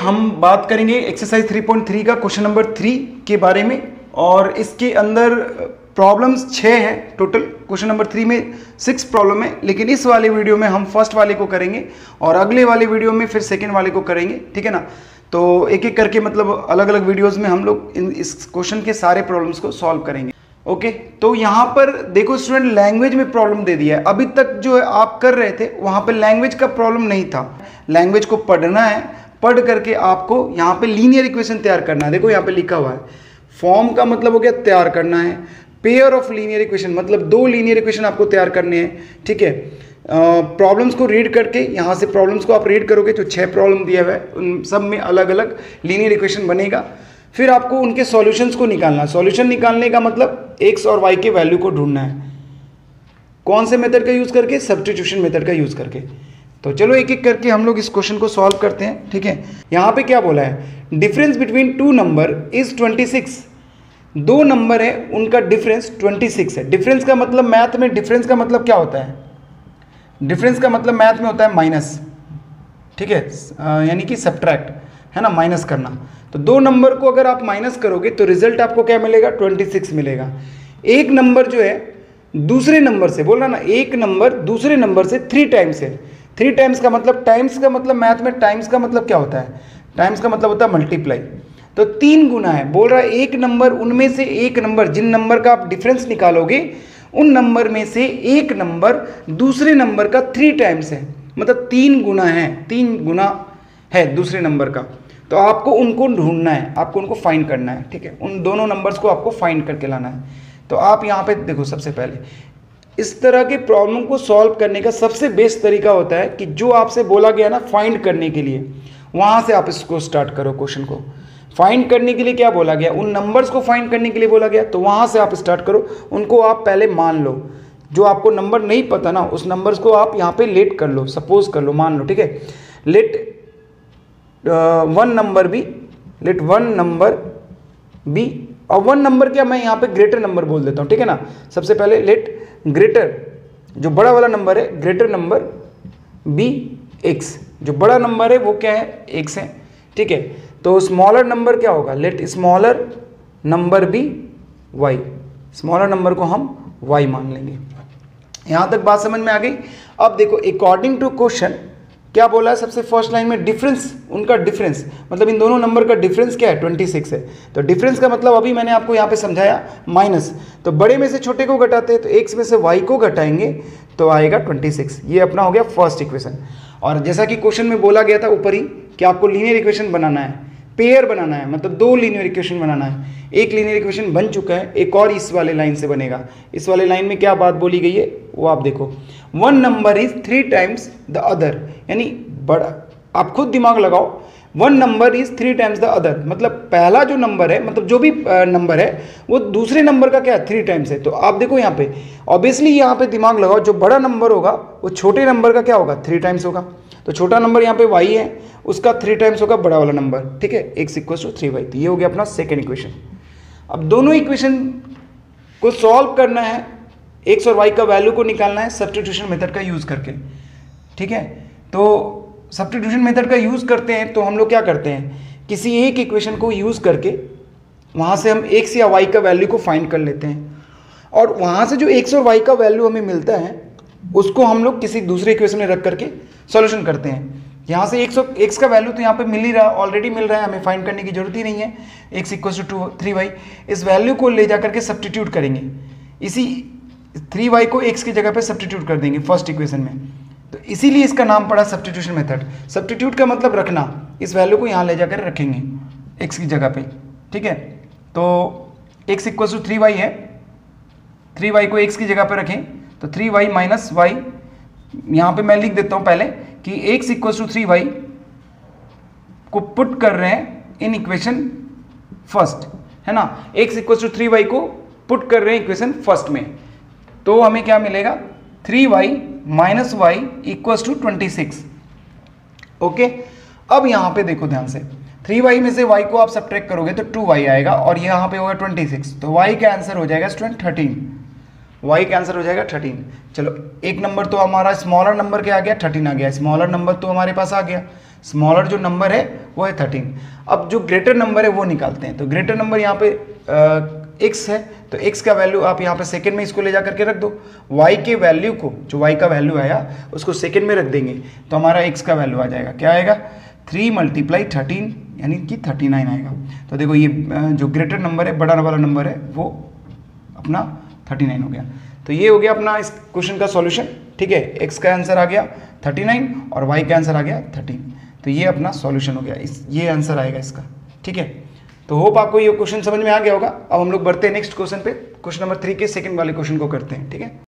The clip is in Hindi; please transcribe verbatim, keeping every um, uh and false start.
हम बात करेंगे एक्सरसाइज थ्री पॉइंट थ्री का क्वेश्चन नंबर थ्री के बारे में, और इसके अंदर प्रॉब्लम्स छः हैं टोटल। क्वेश्चन नंबर थ्री में सिक्स प्रॉब्लम है, लेकिन इस वाले वीडियो में हम फर्स्ट वाले को करेंगे और अगले वाले वीडियो में फिर सेकेंड वाले को करेंगे, ठीक है ना। तो एक एक करके मतलब अलग अलग वीडियोस में हम लोग इन इस क्वेश्चन के सारे प्रॉब्लम्स को सॉल्व करेंगे। ओके, तो यहाँ पर देखो स्टूडेंट, लैंग्वेज में प्रॉब्लम दे दिया है। अभी तक जो है आप कर रहे थे वहाँ पे लैंग्वेज का प्रॉब्लम नहीं था। लैंग्वेज को पढ़ना है, पढ़ करके आपको यहाँ पे लीनियर इक्वेशन तैयार करना है। देखो यहाँ पे लिखा हुआ है, फॉर्म का मतलब हो गया तैयार करना है, पेयर ऑफ लीनियर इक्वेशन मतलब दो लीनियर इक्वेशन आपको तैयार करने हैं, ठीक है। प्रॉब्लम्स uh, को रीड करके, यहाँ से प्रॉब्लम्स को आप रीड करोगे तो छः प्रॉब्लम दिया हुआ है, उन सब में अलग अलग लीनियर इक्वेशन बनेगा। फिर आपको उनके सॉल्यूशंस को निकालना है। सॉल्यूशन निकालने का मतलब एक्स और वाई के वैल्यू को ढूंढना है। कौन से मेथड का यूज़ करके? सब्स्टिट्यूशन मेथड का यूज़ करके। तो चलो एक एक करके हम लोग इस क्वेश्चन को सॉल्व करते हैं, ठीक है। यहाँ पे क्या बोला है? Difference between two number is twenty six. दो नंबर है, उनका डिफरेंस ट्वेंटी सिक्स है। डिफरेंस का मतलब मैथ में डिफरेंस का मतलब क्या होता है? डिफरेंस का मतलब मैथ में होता है माइनस, ठीक है, यानी कि सब्ट्रैक्ट, है ना, माइनस करना। तो दो नंबर को अगर आप माइनस करोगे तो रिजल्ट आपको क्या मिलेगा? ट्वेंटी सिक्स मिलेगा। एक नंबर जो है दूसरे नंबर से, बोल रहा ना, एक नंबर दूसरे नंबर से थ्री टाइम्स है। थ्री टाइम्स का मतलब, टाइम्स का मतलब मैथ में टाइम्स का मतलब क्या होता है? टाइम्स का मतलब होता है मल्टीप्लाई। तो तीन गुना है। बोल रहा है एक नंबर, उनमें से एक नंबर, जिन नंबर का आप डिफरेंस निकालोगे उन नंबर में से एक नंबर दूसरे नंबर का थ्री टाइम्स है, मतलब तीन गुना है, तीन गुना है दूसरे नंबर का। तो आपको उनको ढूंढना है, आपको उनको फाइंड करना है, ठीक है। उन दोनों नंबर्स को आपको फाइंड करके लाना है। तो आप यहाँ पे देखो, सबसे पहले इस तरह के प्रॉब्लम को सॉल्व करने का सबसे बेस्ट तरीका होता है कि जो आपसे बोला गया ना फाइंड करने के लिए, वहाँ से आप इसको स्टार्ट करो। क्वेश्चन को फाइंड करने के लिए क्या बोला गया? उन नंबर्स को फाइंड करने के लिए बोला गया, तो वहाँ से आप स्टार्ट करो। उनको आप पहले मान लो। जो आपको नंबर नहीं पता ना, उस नंबर्स को आप यहाँ पे लेट कर लो, सपोज कर लो, मान लो, ठीक है। Let one number be, let one number be, और वन नंबर क्या, मैं यहाँ पे ग्रेटर नंबर बोल देता हूँ, ठीक है ना। सबसे पहले लेट ग्रेटर, जो बड़ा वाला नंबर है, ग्रेटर नंबर बी एक्स, जो बड़ा नंबर है वो क्या है? एक्स है, ठीक है। तो स्मॉलर नंबर क्या होगा? Let smaller number be y, smaller number को हम वाई मान लेंगे। यहाँ तक बात समझ में आ गई। अब देखो, अकॉर्डिंग टू क्वेश्चन क्या बोला है? सबसे फर्स्ट लाइन में डिफरेंस, उनका डिफरेंस मतलब इन दोनों नंबर का डिफरेंस क्या है? ट्वेंटी सिक्स है। तो डिफरेंस का मतलब अभी मैंने आपको यहाँ पे समझाया, माइनस। तो बड़े में से छोटे को घटाते हैं, तो एक्स में से वाई को घटाएंगे तो आएगा ट्वेंटी सिक्स। ये अपना हो गया फर्स्ट इक्वेशन। और जैसा कि क्वेश्चन में बोला गया था ऊपर ही कि आपको लीनियर इक्वेशन बनाना है, पेयर बनाना है, मतलब दो लीनियर इक्वेशन बनाना है। एक लीनियर इक्वेशन बन चुका है, एक और इस वाले लाइन से बनेगा। इस वाले लाइन में क्या बात बोली गई है वो आप देखो, one number is three times the other, यानी बड़ा, आप खुद दिमाग लगाओ, one number is three times the other, मतलब पहला जो नंबर है, मतलब जो भी नंबर है वो दूसरे नंबर का क्या है? थ्री टाइम्स है। तो आप देखो यहाँ पे ऑब्वियसली यहाँ पे दिमाग लगाओ, जो बड़ा नंबर होगा वो छोटे नंबर का क्या होगा? थ्री टाइम्स होगा। तो छोटा नंबर यहाँ पे वाई है, उसका थ्री टाइम्स होगा बड़ा वाला नंबर, ठीक है। X equal to three y. तो ये हो गया अपना सेकेंड इक्वेशन। अब दोनों इक्वेशन को सॉल्व करना है, एक्स और वाई का वैल्यू को निकालना है सब्स्टिट्यूशन मेथड का यूज़ करके, ठीक है। तो सब्स्टिट्यूशन मेथड का यूज़ करते हैं तो हम लोग क्या करते हैं, किसी एक इक्वेशन को यूज़ करके वहाँ से हम एक्स या वाई का वैल्यू को फाइंड कर लेते हैं, और वहाँ से जो एक्स और वाई का वैल्यू हमें मिलता है उसको हम लोग किसी दूसरे इक्वेशन में रख करके सॉल्यूशन करते हैं। यहाँ से एक्स एक्स का वैल्यू तो यहाँ पे मिल ही रहा, ऑलरेडी मिल रहा है, हमें फाइंड करने की जरूरत ही नहीं है। X equal to to three y, इस वैल्यू को ले जा करके सब्स्टिट्यूट करेंगे, इसी थ्री वाई को एक्स की जगह पे सब्स्टिट्यूट कर देंगे फर्स्ट इक्वेशन में। तो इसीलिए इसका नाम पड़ा सब्स्टिट्यूशन मेथड। सब्स्टिट्यूट का मतलब रखना, इस वैल्यू को यहाँ ले जाकर रखेंगे एक्स की जगह पे, ठीक है। तो x equal to three y है, थ्री वाई को एक्स की जगह पे रखें तो थ्री वाई माइनस वाई, यहाँ पे मैं लिख देता हूँ पहले कि x equal to three y को पुट कर रहे हैं इन इक्वेशन फर्स्ट, है ना। X equal to three y को पुट कर रहे हैं इक्वेशन फर्स्ट में, तो हमें क्या मिलेगा? Three y minus y equal to twenty six. Okay, अब यहाँ पे देखो ध्यान से, थ्री वाई में से y को आप सब्ट्रैक्ट करोगे तो टू वाई आएगा, और यहाँ पे होगा ट्वेंटी सिक्स, तो y का आंसर हो जाएगा स्टूडेंट थर्टीन। y का आंसर हो जाएगा थर्टीन। चलो एक नंबर तो हमारा स्मॉलर नंबर क्या आ गया? थर्टीन आ गया। स्मॉलर नंबर तो हमारे पास आ गया, स्मॉलर जो नंबर है वो है थर्टीन। अब जो ग्रेटर नंबर है वो निकालते हैं। तो ग्रेटर नंबर यहाँ पे एक्स है, तो x का वैल्यू आप यहाँ पे सेकंड में इसको ले जा करके रख दो। y के वैल्यू को, जो y का वैल्यू आया उसको सेकंड में रख देंगे, तो हमारा x का वैल्यू आ जाएगा, क्या आएगा, थ्री मल्टीप्लाई थर्टीन यानी कि थर्टी नाइन आएगा। तो देखो ये जो ग्रेटर नंबर है, बड़ा वाला नंबर है, वो अपना थर्टी नाइन हो गया। तो ये हो गया अपना इस क्वेश्चन का सॉल्यूशन। ठीक है, x का आंसर आ गया थर्टी नाइन और y का आंसर आ गया थर्टीन। तो ये अपना सॉल्यूशन हो गया, इस ये आंसर आएगा इसका। ठीक है, तो होप आपको ये क्वेश्चन समझ में आ गया होगा। अब हम लोग बढ़ते हैं नेक्स्ट क्वेश्चन पे, क्वेश्चन नंबर थ्री के सेकंड वाले क्वेश्चन को करते हैं। ठीक है।